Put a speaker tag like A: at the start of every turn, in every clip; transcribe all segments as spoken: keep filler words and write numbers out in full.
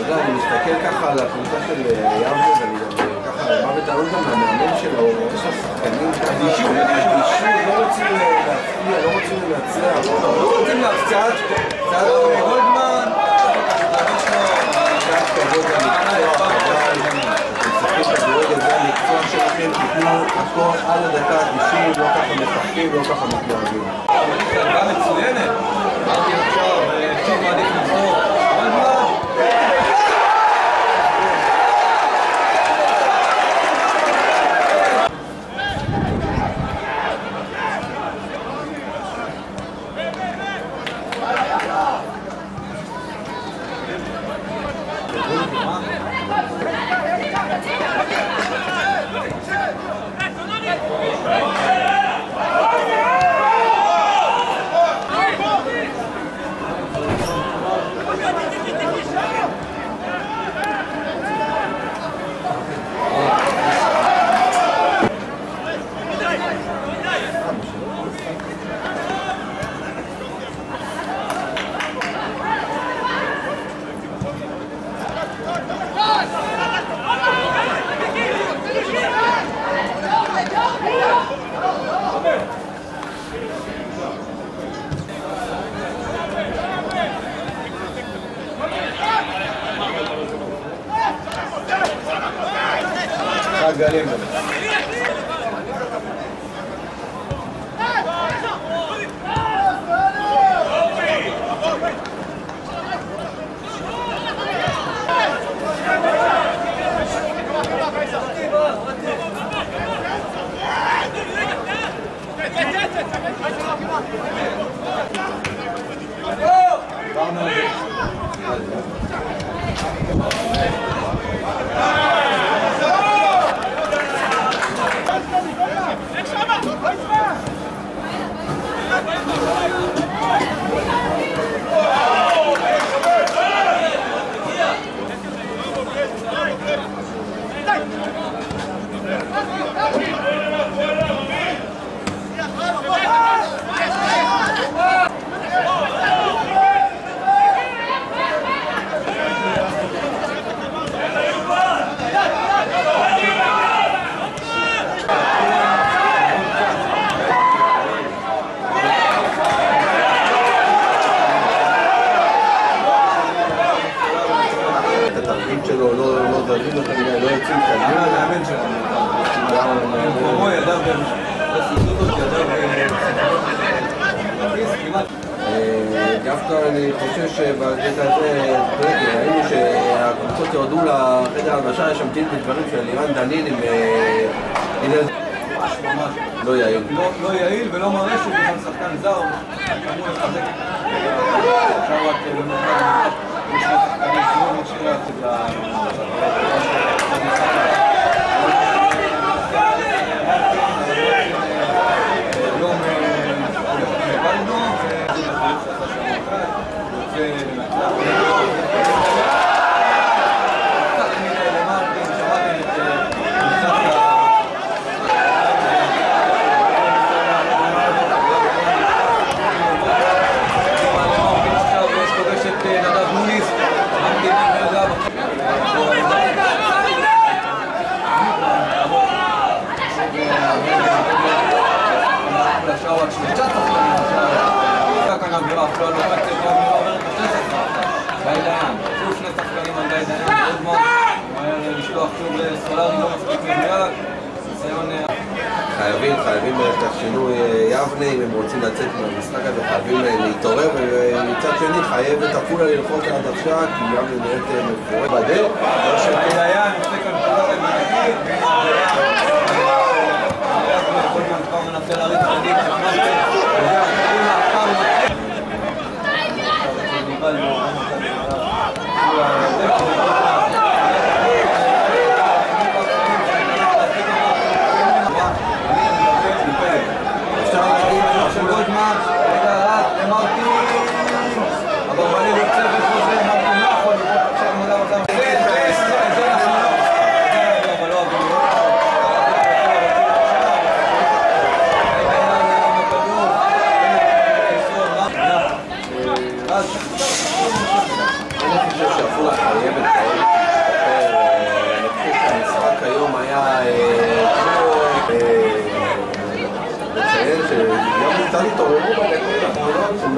A: יודע, אני מסתכל ככה על הקבוצה של יבנה, ואני גם ככה בא בטענות גם למאמן שלו, יש לו שחקנים ככה, אישור, לא רוצים להפתיע, לא רוצים לנצח, לא רוצים להפתיע, קצת גולדמן, קצת כבוד למקצוע, משחקים כדורגל, זה המקצוע שלכם, תיתנו הכל על הדקה ה-תשעים, לא ככה משחקים, לא ככה מתנהגים.
B: גם מצוינת, אמרתי עכשיו, תקשיב מעדיף לבחור, גולדמן.
A: גלים שלו, לא זזים לו כנראה, לא יוצאים קדימה.
B: המאמן שלנו. כמו ידע בסיסות ידע
A: דווקא אני חושב שבקטע הזה ראינו שהקבוצות ירדו לחדר הלבשה, יש שם דין בדברים של לירן דנין עם לא יעיל.
B: לא יעיל ולא מראה שהוא בכלל שחקן זר, אמור לחזק אפשר רק במרכז יש שחקנים שלא מקשירה את היום קבלנו
A: חייבים, חייבים ללכת לשינוי יבנה, אם הם רוצים לצאת מהמשחק הזה, חייבים להתעורר, ומצד שני חייב את עפולה ללחוץ על הדרשה, כי יבנה נראית מפורט בדרך.
B: דיין, לפני כאן פתח את מנהיג, כל הזמן כבר מנסה להריץ מנהיג,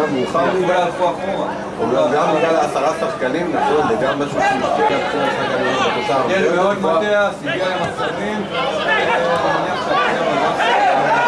A: אומנם מאוחר מדי, אומנם גם בגלל העשרה שחקנים, נכון, זה גם משהו שמשפיע על כל השחקנים בתוצאה.
B: כן, מאוד מטיאס, הגיע למחסנים, אני מניח שהקצר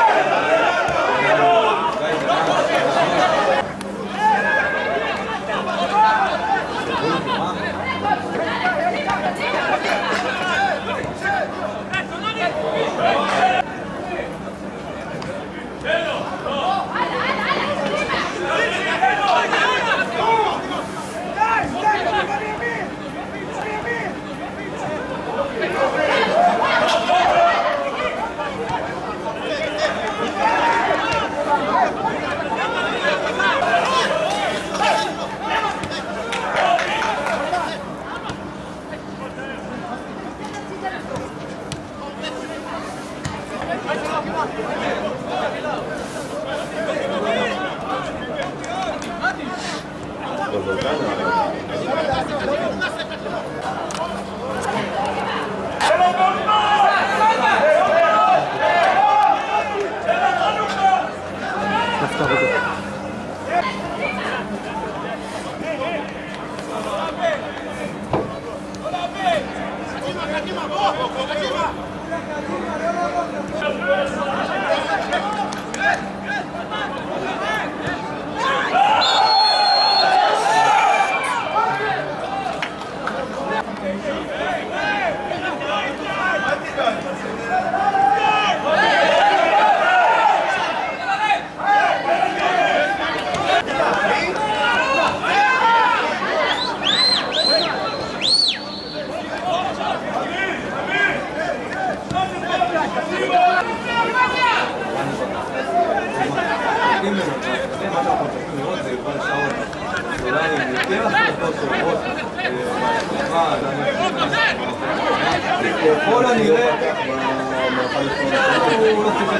B: כל הנראה הוא לא ציפת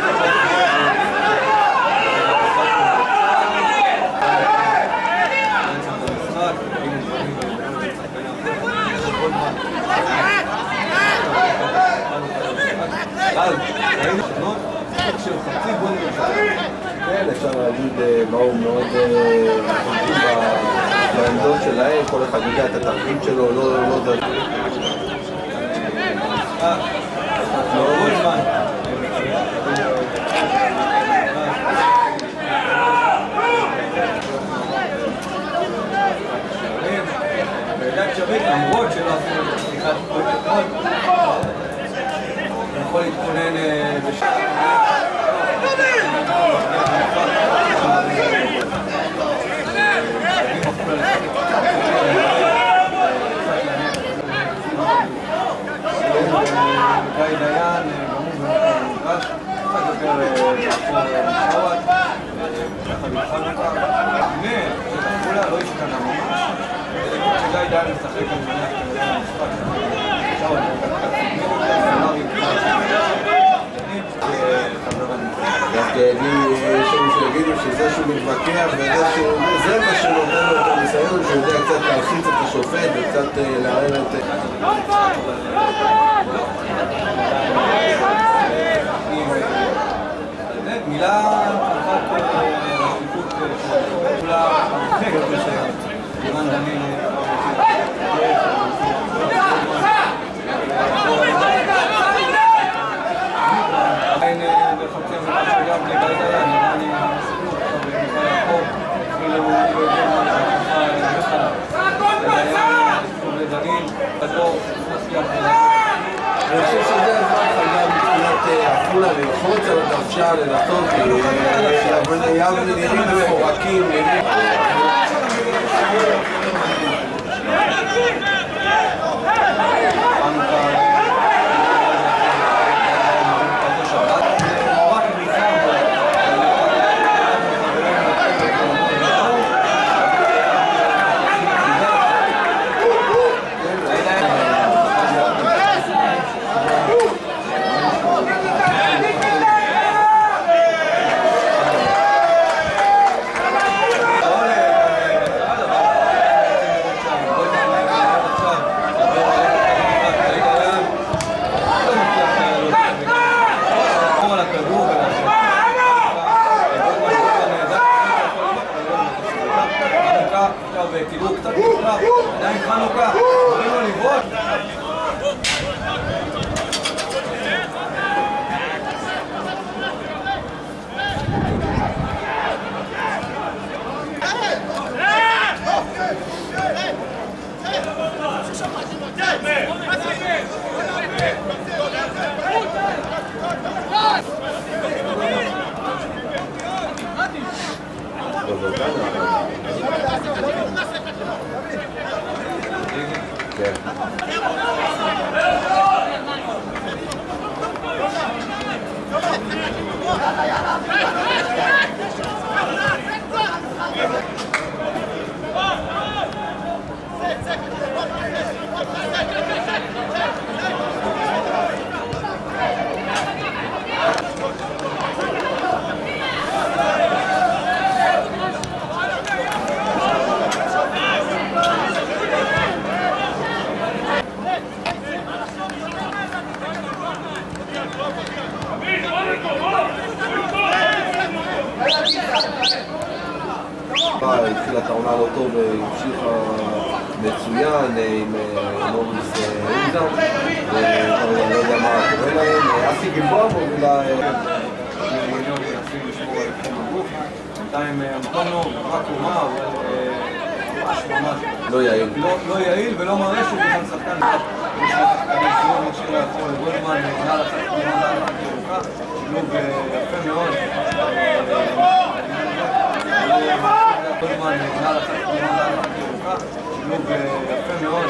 B: אז ראינו שנות של חצי גול
A: כן, אפשר להגיד מה הוא מאוד חושבים בעמדות שלהם, כל אחד יודע את התפקיד שלו, לא זה
B: לא כל זמן ועדת שווית למרות שלא עשינו את הפתיחת פרויקט אתמול יכול להתכונן בשעה גיא דיין, גם הוא במגרש, קצת יותר שעות, ככה מתחלנו אותם. הנה, שתחולה לא השתנה ממש. גיא דיין משחק על מניח כנראה המשחק. שעות,
A: דווקא יש לנו שיגידו שזה שהוא מתווכח וזה מה שנותן לו את הניסיון, שהוא יודע קצת להלחיץ את השופט וקצת לערער את...
B: מילה אחת שקיפות כולה חגת לשם אימן דני עדיין בחצי המחר שגם בני גיא דיין אני סיפור עכשיו במפעל החוק התחילו לדנין בתור נסיח
A: אני חושב שזה הזמן חייב מבחינת עפולה ללחוץ על הדרשה לנסות כי יבנה נראים מפורקים נראים
B: עוד קצת נפלא, עדיין חנוכה, קוראים לו לבעוט.
A: התחילה את העונה לא טוב והמשיכה מצוין עם מוריס אינזם ואני לא יודע מה קורה להם. אסי גלבוע מובילה
B: מיליון מנסים לשמור על תחום הגוף, בינתיים אנטונו רק קומה, ממש ממש
A: לא יעיל
B: לא יעיל ולא מראה שהוא בכלל שחקן אחד. יש שחקנים סיום משאיר לעצמו לגולדמן, נעל השחקנים עדיין ירוקה, שילוב יפה מאוד. גולדמן נעל השחקנים עדיין ירוקה, שילוב יפה מאוד.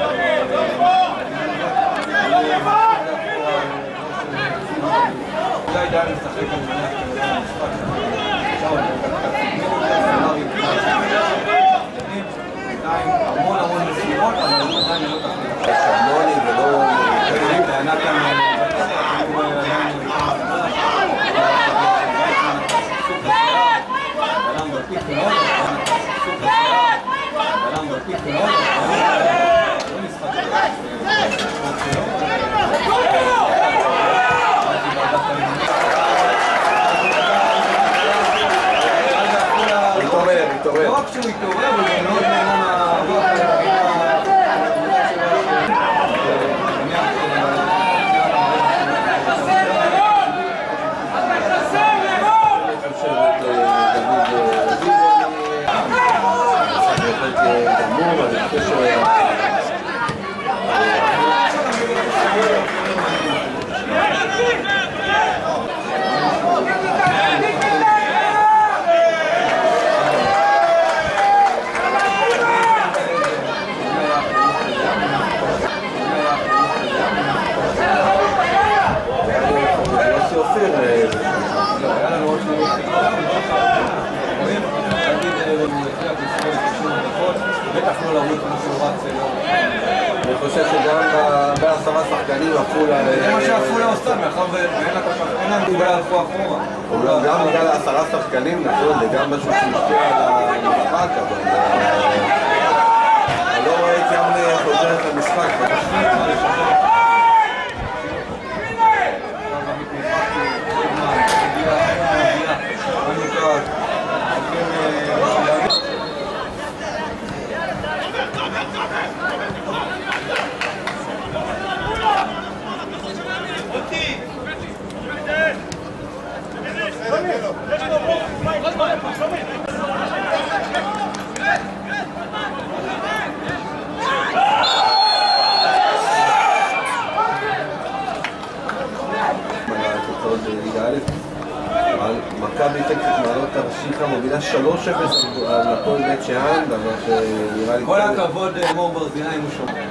B: אולי די לשחק על מניח כנראה המשחק עכשיו אני עדיין המון המון משימות, אבל עדיין לא תחליט
A: יש המוני ולא
B: לענה כאן בלם בפיק מאוד סוג השירה בלם בפיק מאוד לא משחק לא רק שהוא התעורר, הוא גם מאוד נהנה מהרוח הרגילה
A: אני חושב שגם בעשרה שחקנים עפולה...
B: זה מה שעפולה עושה, מאחר ואין לה כל כך, אין לה מגובה הלכו אחורה.
A: גם בגלל העשרה שחקנים, נכון, זה גם משהו שמשפיע על המשחק, אבל... אני לא רואה את ים חוזרת למשחק. מכבי תקף מעלות תרשיחא מובילה שלוש אפס על הפועל בית שאן, דבר שנראה לי...
B: כל הכבוד מור ברזילי אם הוא שומע.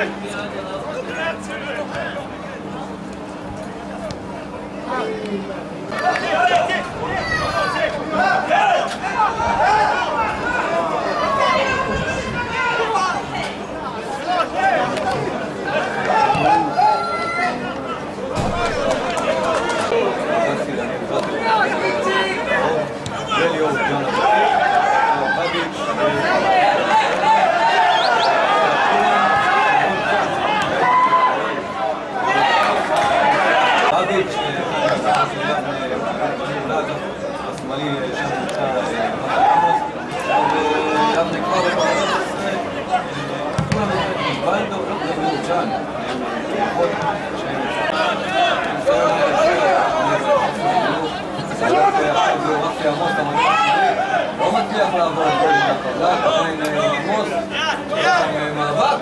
B: לא מצליח לעבור את כל החזק, עדיין עמוס, מאבק,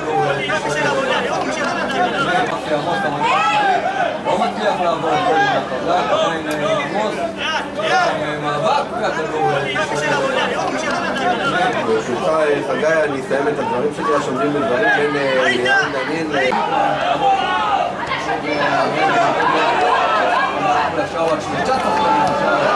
B: לא מצליח לעבור את כל החזק, עדיין עמוס, מאבק,
A: ברשותך חגי, אני אסיים את הדברים שלי, השומרים בדברים בין ליאן דנין
B: לשאול שליטת החלטה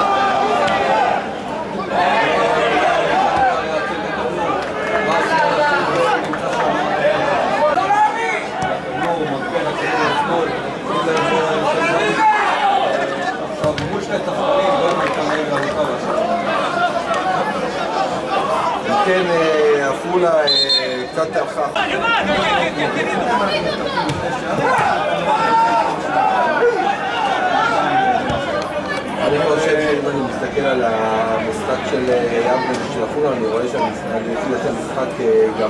A: כן, עפולה קצת תלכה. אני חושב שאם אני מסתכל על המשחק של יבנה ושל עפולה, אני רואה שאני לפי יותר משחק גם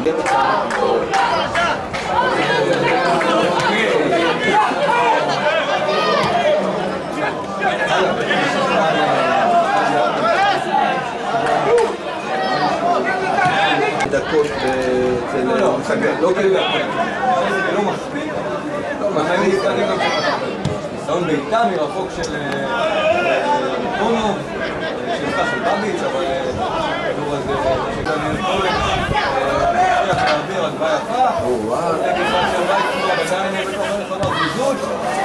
A: דקות אצל חגי, לא כאילו
B: לא מספיק, לא מספיק, ניסיון בעיטה מרחוק של טונוב, שלך של בביץ', אבל הכדור הזה שגם יכולת להצליח להעביר הגבה יפה, נגד של וייצמור, עדיין בתוך הרחבה, זיזות,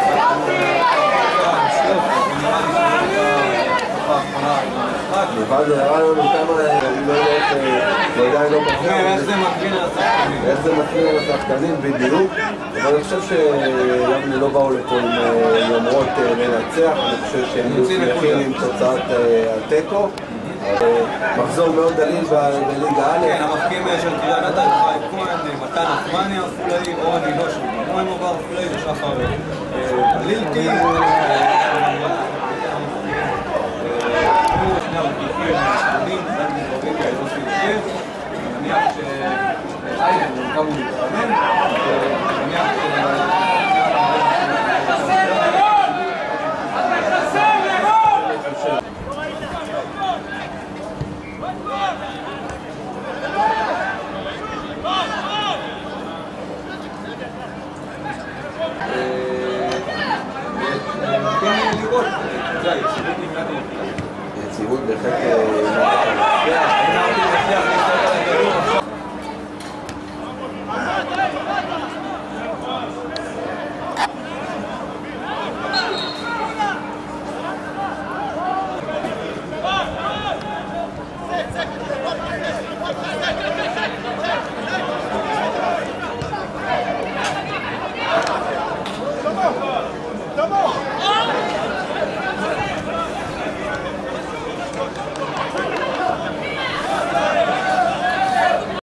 B: ונראה לי שהתקופה האחרונה עם המשחק.
A: לבד הראה לנו כמה, אני לא יודעת, זה עדיין לא פחות.
B: איך זה מקרין על השחקנים.
A: איך זה מקרין על השחקנים בדיוק, אבל אני חושב שיבנה לא באו לפה עם יומרות לנצח, אני חושב שהם היו שמחים עם תוצאת התיקו. מחזור מאוד דליל בליגה א'.
B: כן, המפקים של קריית אתא, חיים כהן, מתן עפמני אפולאי, אורן עילוש, כהן עובר אפולאי ושחר לילטי. שני המקיפים השלמים, קצת מדברים כאלו שיושב. אני מניח שאיילה גם הוא מתאמן. אני מניח ש...
A: יציבות בהחלט